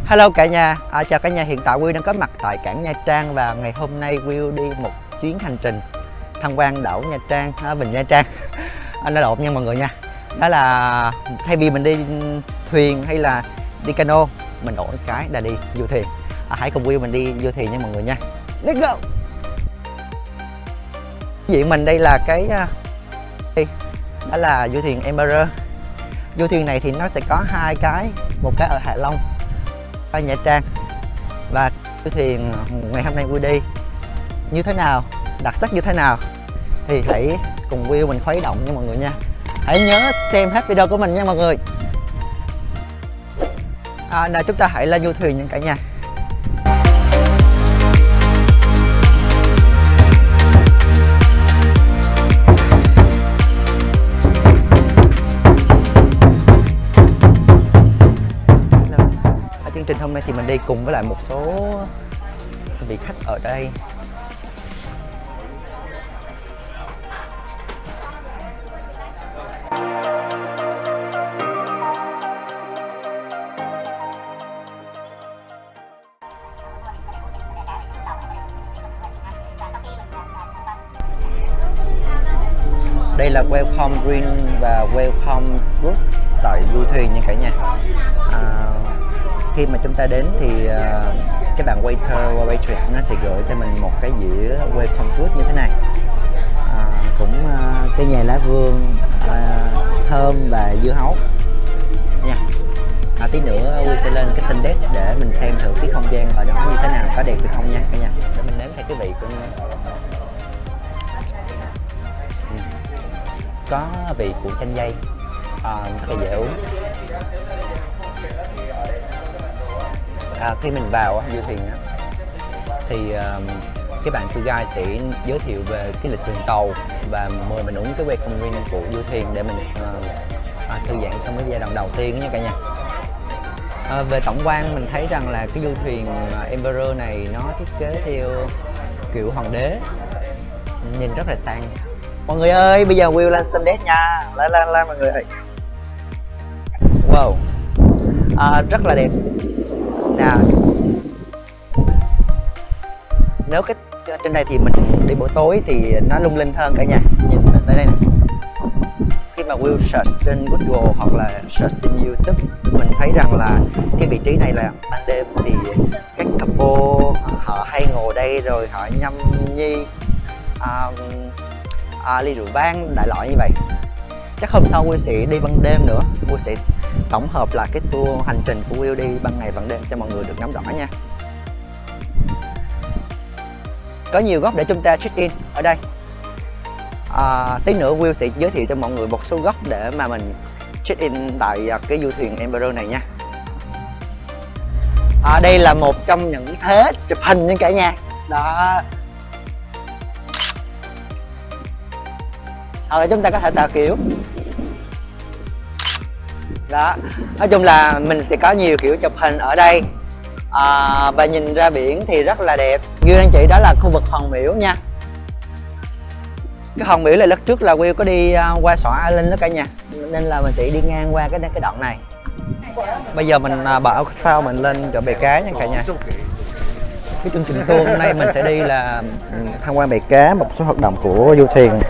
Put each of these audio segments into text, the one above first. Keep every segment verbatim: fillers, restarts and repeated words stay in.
Hello cả nhà, à, chào cả nhà. Hiện tại Will đang có mặt tại cảng Nha Trang và ngày hôm nay Will đi một chuyến hành trình tham quan đảo Nha Trang, à, Vịnh Nha Trang. Anh đã lộn nha mọi người nha. Đó là thay vì mình đi thuyền hay là đi cano, mình đổi cái là đi du thuyền. À, hãy cùng Will mình đi du thuyền nha mọi người nha. Let's go. Diện mình đây là cái đó là du thuyền Emperor. Du thuyền này thì nó sẽ có hai cái, một cái ở Hạ Long, ở Nha Trang. Và du thuyền ngày hôm nay Will đi như thế nào, đặc sắc như thế nào thì hãy cùng Will mình khuấy động nha mọi người nha. Hãy nhớ xem hết video của mình nha mọi người. À, nào chúng ta hãy lên du thuyền nha cả nhà. Chương trình hôm nay thì mình đi cùng với lại một số vị khách ở đây. Đây là welcome drink và welcome fruit tại du thuyền nha cả nhà. À, khi mà chúng ta đến thì uh, cái bạn waiter và waitress nó sẽ gửi cho mình một cái dĩa welcome fruit như thế này, à, cũng uh, cái nhà lá vườn, uh, thơm và dưa hấu nha. À, tí nữa Will sẽ lên cái sân deck để mình xem thử cái không gian ở đó như thế nào, có đẹp hay không nha cả nhà, để mình nếm theo cái vị của nó. Có vị của chanh dây, à, rất là dễ uống. À, khi mình vào du thuyền á, thì uh, cái bạn tour guide sẽ giới thiệu về cái lịch trình tàu và mời mình uống cái welcome drink của du thuyền để mình uh, à, thư giãn trong cái giai đoạn đầu tiên nha cả nhà. À, về tổng quan mình thấy rằng là cái du thuyền Emperor này nó thiết kế theo kiểu hoàng đế, nhìn rất là sang. Mọi người ơi, bây giờ Will lên sân deck nha, lên lên lên mọi người ơi. Wow, à, rất là đẹp. Nào, nếu cái trên đây thì mình đi buổi tối thì nó lung linh hơn cả nhà. Nhìn tới đây này, khi mà Will search trên Google hoặc là search trên YouTube, mình thấy rằng là cái vị trí này là ban đêm thì các couple họ hay ngồi đây rồi họ nhâm nhi à, à, ly rượu vang đại loại như vậy. Chắc hôm sau Will sẽ đi ban đêm nữa, Will sẽ tổng hợp lại cái tour hành trình của Will đi ban ngày ban đêm cho mọi người được ngắm rõ nha. Có nhiều góc để chúng ta check in ở đây. À, tí nữa Will sẽ giới thiệu cho mọi người một số góc để mà mình check in tại cái du thuyền Emperor này nha. À, đây là một trong những thế chụp hình nha cả nhà. Đó. Hoặc là chúng ta có thể tạo kiểu. Đó, nói chung là mình sẽ có nhiều kiểu chụp hình ở đây, à, và nhìn ra biển thì rất là đẹp. Như anh chị đó là khu vực Hòn Miễu nha. Cái Hòn Miễu là lúc trước là Will có đi uh, qua Sỏi A Linh đó cả nhà, nên là mình sẽ đi ngang qua cái cái đoạn này. Bây giờ mình uh, bảo sao mình lên chỗ bè cá nha cả nhà. Cái chương trình tour hôm nay mình sẽ đi là tham quan bè cá, một số hoạt động của du thuyền.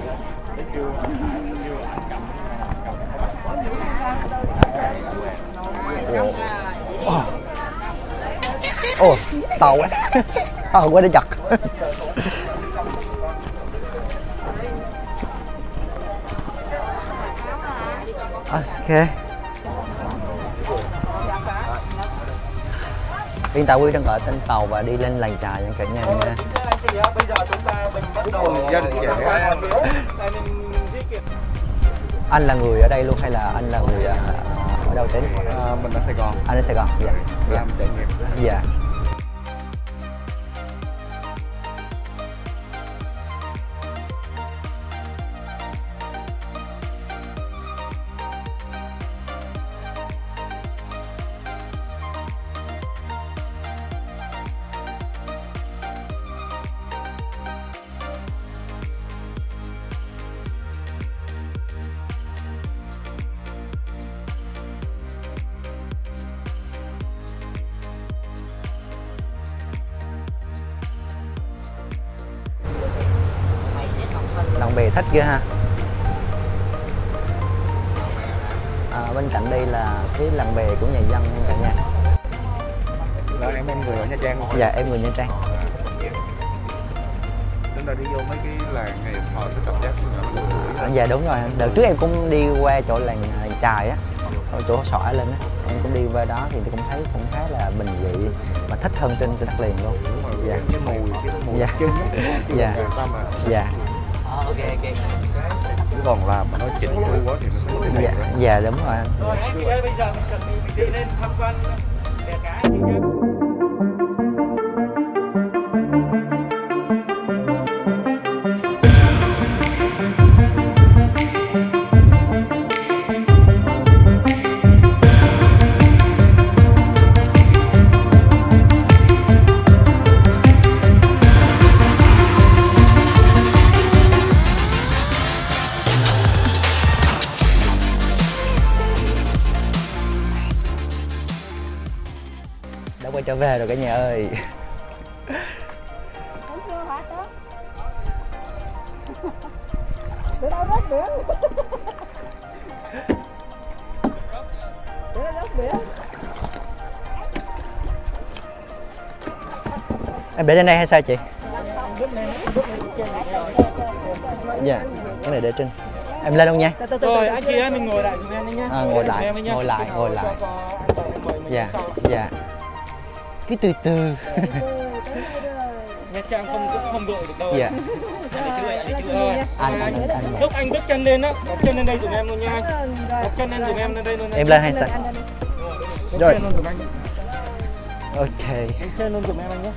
Ồ, oh, tàu quá. Tàu quá để chặt. Ok. Hiện tại Will đang gọi tên tàu và đi lên làng chài nha cả nhà nha. Bây giờ chúng ta mình bắt đầu dân trẻ. Anh là người ở đây luôn hay là anh là người ở đâu đến? À, mình ở Sài Gòn. Anh ở Sài Gòn, dạ. Làm trải nghiệm. Dạ. bạn bè thích ghê ha. À, bên cạnh đây là cái làng bè của nhà dân nha cả nhà. Là em em người ở Nha Trang không? Dạ em người Nha Trang. Chúng ta đi vô mấy cái làng này họ có cảm giác như là nó À, dạ đúng rồi. Đợt trước em cũng đi qua chỗ làng, làng chài á, ở chỗ Sỏi lên á, em cũng đi qua đó thì cũng thấy cũng khá là bình dị mà thích hơn trên trên đất liền luôn. đúng rồi. Dạ. Cái mùi cái mùi Dạ. chân á, chứ Dạ. là tâm à. Dạ. Ok ok. Chứ còn làm mà nó chỉnh chu quá thì nó sẽ cái Dạ, này. dạ đúng rồi anh. Rồi anh chị ơi, bây giờ mình chuẩn bị mình đi lên tham quan bè cá anh chị nhé. Đã quay trở về rồi cả nhà ơi. Không chưa hả tớ? Để đâu rớt biển. Để đâu rớt biển. Em để lên đây hay sao chị? Dạ, cái này để trên. Em lên luôn nha. Rồi anh chị ơi, mình ngồi lại cùng em đi nhá. À, ngồi lại, ngồi lại, ngồi lại. Dạ, dạ. Cái từ từ. Nha Trang không cũng không đội được đâu. Dạ. Anh đi chưa, anh đi chưa rồi. Anh, anh, anh, anh. Lúc anh bước chân lên á, đặt chân lên đây giùm em luôn nha anh. Đặt chân lên giùm em lên đây luôn. Em lên hay sao? Rồi. Rồi. Chân luôn giùm anh. Ok. Anh chân luôn giùm em anh nhé.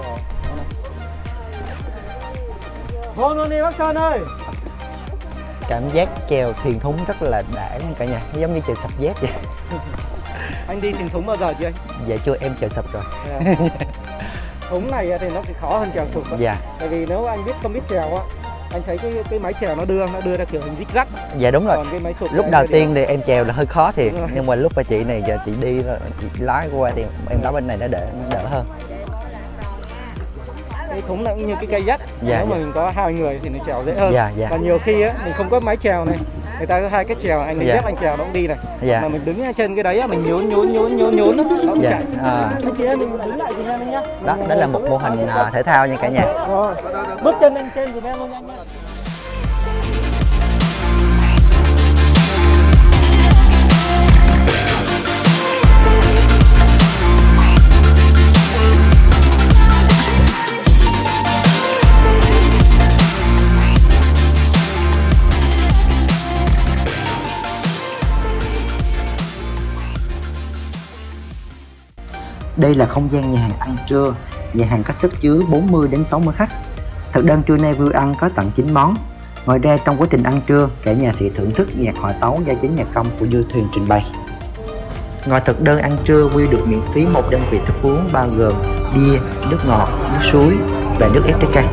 Vâng luôn đi bác Sơn ơi. Cảm giác chèo thuyền thúng rất là đã nha cả nhà, giống như chèo sập dép vậy. Anh đi thuyền thúng bao giờ chưa anh? Dạ chưa, em chèo sập rồi. Thúng này thì nó thì khó hơn chèo sụp á. Dạ. Tại vì nếu anh biết không biết chèo á, anh thấy cái cái máy chèo nó đưa nó đưa ra kiểu hình zig zag. Dạ đúng rồi. Còn cái máy sụp Lúc này đầu thì tiên thì em chèo là hơi khó thiệt, Đúng rồi. nhưng mà lúc mà chị này giờ chị đi rồi, chị lái qua thì em lái bên này nó đỡ nó đỡ hơn. cái thúng này cũng như cái cây dắt. Dạ, Nếu mà dạ. mình có hai người thì nó chèo dễ hơn. Dạ, dạ. Và nhiều khi á mình không có mái chèo này, người ta có hai cái chèo, anh lấy Dạ. dép anh chèo nó cũng đi này. Dạ. Mà mình đứng ở trên cái đấy á, mình nhún nhún nhún nhún nhún nó cũng Dạ. chạy. À. Anh chị em mình đứng lại thì em nhá. Đó, đó là một mô hình à, thể thao nha cả nhà. Rồi, bước chân lên trên giùm em luôn anh nhá. Đây là không gian nhà hàng ăn trưa. Nhà hàng có sức chứa bốn mươi đến sáu mươi khách. Thực đơn trưa nay vui ăn có tận chín món. Ngoài ra trong quá trình ăn trưa, cả nhà sẽ thưởng thức nhạc hòa tấu do chính nhạc công của Du Thuyền trình bày. Ngoài thực đơn ăn trưa, Will được miễn phí một đơn vị thức uống bao gồm bia, nước ngọt, nước suối và nước ép trái cây.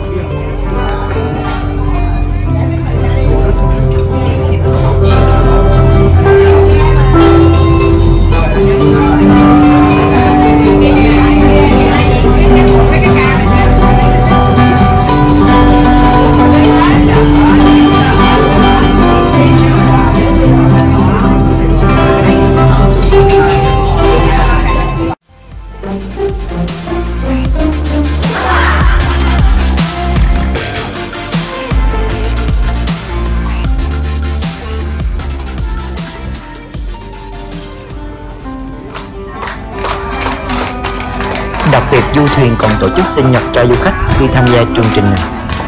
Đặc biệt Du Thuyền còn tổ chức sinh nhật cho du khách khi tham gia chương trình này.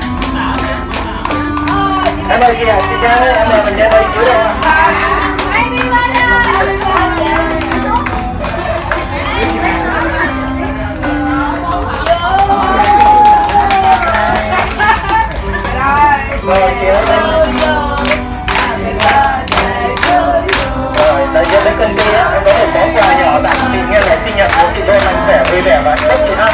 Em ơi chị ạ, chị Trang ơi, em mời mình ra đây xíu đây. Rồi chị ơi. Rồi, lấy lấy cân đi á, em có một món quà nhỏ tặng chị nghe là sinh nhật của chị đôi mạnh khỏe vui vẻ và hạnh phúc chị ha.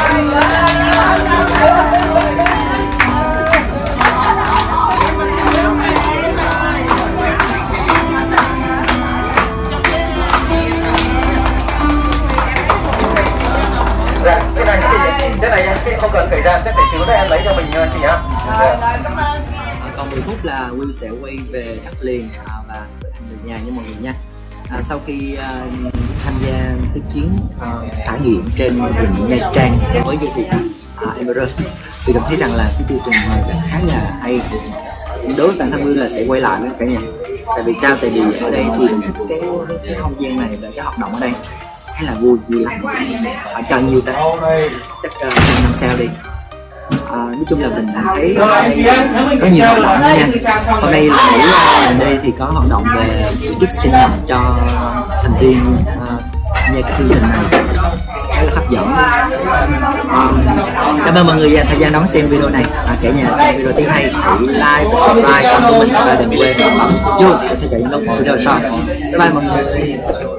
là Will sẽ quay về đất liền à, và về nhà với mọi người nha. À, sau khi à, tham gia cái chuyến à, trải nghiệm trên vịnh Nha Trang với du thuyền à, Emirates, thì mình thấy rằng là cái chương trình này khá là hay. Đối với bản thân Will là sẽ quay lại với cả nhà. Tại vì sao? Tại vì ở đây thì mình thích cái, cái không gian này và cái hoạt động ở đây khá là vui. Vui lắm. Ở cho nhiều ta chắc uh, năm sao đi. À, nói chung là mình thấy có nhiều hoạt động nha. Hôm nay là buổi mình đi thì có hoạt động về tổ chức sinh nhật cho thành viên uh, nhà cái chương trình này khá là hấp dẫn. À, cảm ơn mọi người dành thời gian đón xem video này. À, cả nhà xem video thấy hay hãy like và subscribe kênh của mình và đừng quên bấm chuông để theo dõi những video sau. Bye bye mọi người.